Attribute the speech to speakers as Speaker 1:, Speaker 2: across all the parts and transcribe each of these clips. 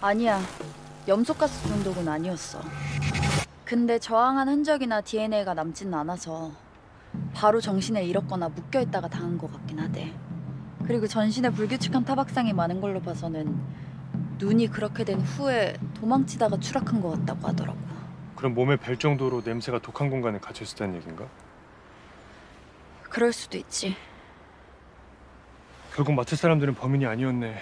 Speaker 1: 아니야. 염소가스 중독은 아니었어. 근데 저항한 흔적이나 DNA가 남지는 않아서 바로 정신을 잃었거나 묶여있다가 당한 것 같긴 하대. 그리고 전신에 불규칙한 타박상이 많은 걸로 봐서는 눈이 그렇게 된 후에 도망치다가 추락한 것 같다고 하더라고.
Speaker 2: 그럼 몸에 뵐 정도로 냄새가 독한 공간에 갇혀 있었다는 얘긴가?
Speaker 1: 그럴 수도 있지.
Speaker 2: 결국 맡을 사람들은 범인이 아니었네.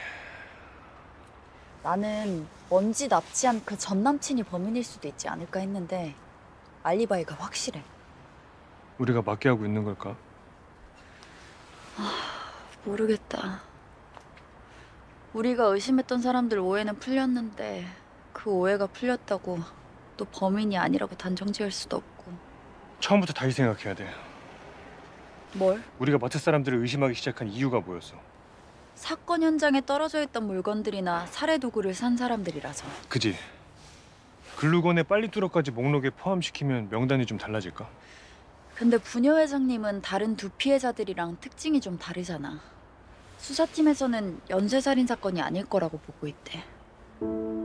Speaker 1: 나는 먼지 납치한 그 전 남친이 범인일 수도 있지 않을까 했는데 알리바이가 확실해.
Speaker 2: 우리가 맞게 하고 있는 걸까?
Speaker 1: 모르겠다. 우리가 의심했던 사람들 오해는 풀렸는데 그 오해가 풀렸다고 또 범인이 아니라고 단정 지을 수도 없고.
Speaker 2: 처음부터 다시 생각해야 돼.
Speaker 1: 뭘?
Speaker 2: 우리가 맡을 사람들을 의심하기 시작한 이유가 뭐였어?
Speaker 1: 사건 현장에 떨어져 있던 물건들이나 살해 도구를 산 사람들이라서.
Speaker 2: 그지? 글루건의 빨리 뚫어까지 목록에 포함시키면 명단이 좀 달라질까?
Speaker 1: 근데 부녀 회장님은 다른 두 피해자들이랑 특징이 좀 다르잖아. 수사팀에서는 연쇄살인 사건이 아닐 거라고 보고 있대.